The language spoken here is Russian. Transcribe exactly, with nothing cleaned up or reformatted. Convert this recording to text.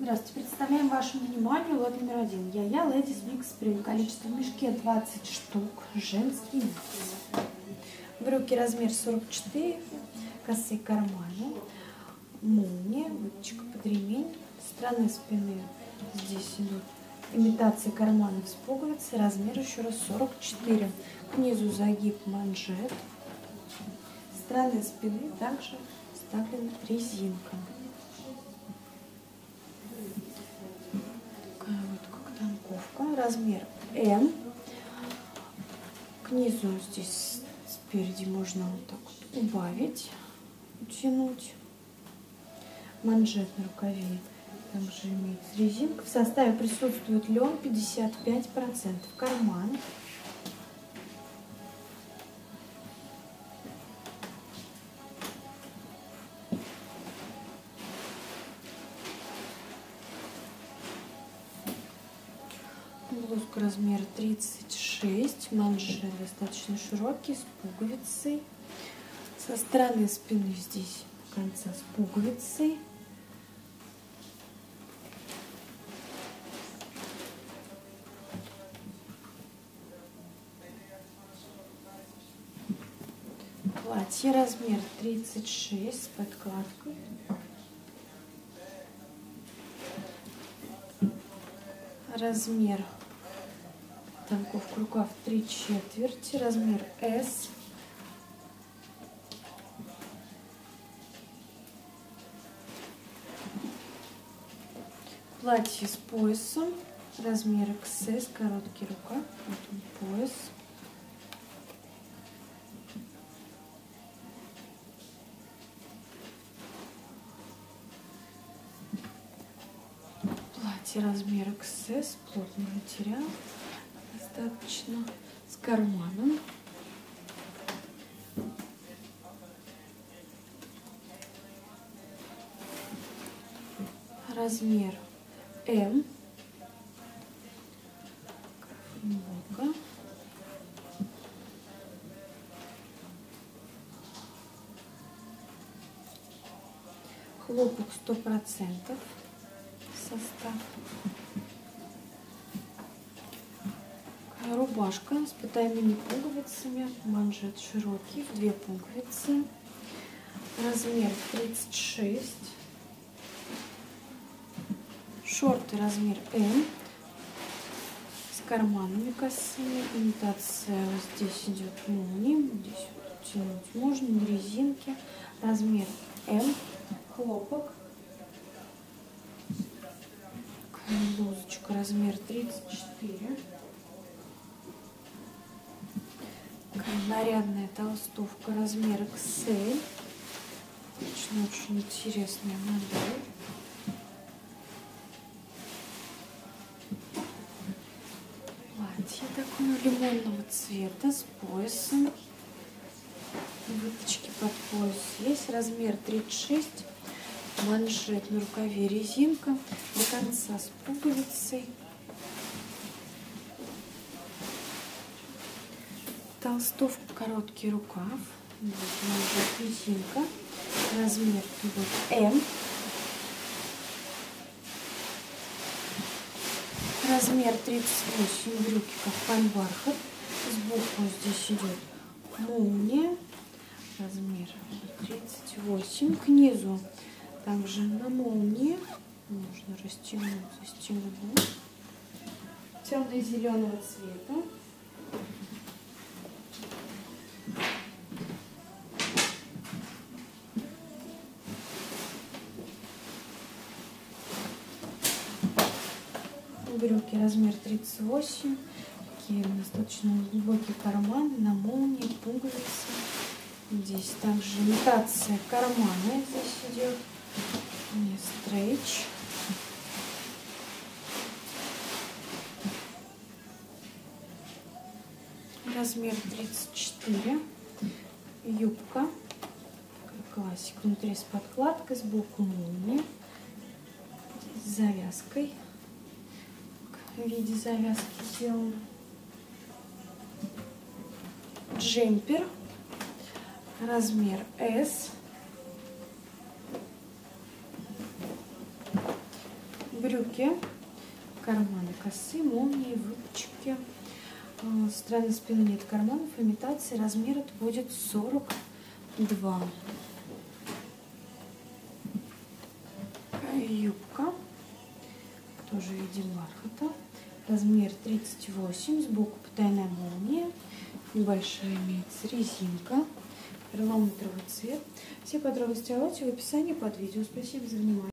Здравствуйте, представляем вашему вниманию лот номер один. Я-я Ladies Big Spring. Количество в мешке двадцать штук. Женский микс. Брюки размер сорок четыре. Косые карманы. Молния. Выточка под ремень. С стороны спины здесь идут имитация карманов с пуговицей. Размер еще раз сорок четыре. К низу загиб манжет. С стороны спины также вставлена резинка. Размер М. К низу здесь спереди можно вот так вот убавить, утянуть. Манжет на рукаве также имеется резинка. В составе присутствует лен пятьдесят пять процентов. Карман. Блузка размера тридцать шесть, манжет достаточно широкий, с пуговицей. Со стороны спины здесь конца с пуговицей. Платье размер тридцать шесть с подкладкой. Размер танковка рукав три четверти, размер С. Платье с поясом, размер икс эс, короткий рукав, вот он пояс. Платье размер икс эс, плотный материал, достаточно, с карманом. Размер М. Футболка. Хлопок сто процентов. Состав. Рубашка с потайными пуговицами, манжет широкий, в две пуговицы, размер тридцать шесть, шорты размер М, с карманами косыми, имитация, вот здесь идет молния, здесь вот тянуть можно, на резинке, размер М, хлопок. Блузочка размер тридцать четыре. Нарядная толстовка размер икс эль. Очень, очень интересная модель. Платье такое лимонного цвета с поясом. Выточки под пояс есть. Размер тридцать шесть. Манжет на рукаве резинка, до конца с пуговицей. Толстовка, короткий рукав, вот манжет резинка, размер вот М. Размер тридцать восемь, брюки кафтан бархат, сбоку здесь идет молния, размер тридцать восемь, к низу также на молнии можно растянуть, застегнуть, темно-зеленого цвета. Брюки размер тридцать восемь, такие достаточно глубокие карманы, на молнии, пуговицы. Здесь также имитация кармана здесь идет. Не стрейч. Размер тридцать четыре. Юбка. Классик. Внутри с подкладкой, сбоку молния. С завязкой. В виде завязки сделан. Джемпер. Размер С. Брюки, карманы косые, молнии, выпучки. Со стороны спины нет карманов, имитация, размер это будет сорок два. Юбка, тоже в виде бархата, размер тридцать восемь, сбоку потайная молния, небольшая имеется резинка, перламутровый цвет. Все подробности о лоте в описании под видео. Спасибо за внимание.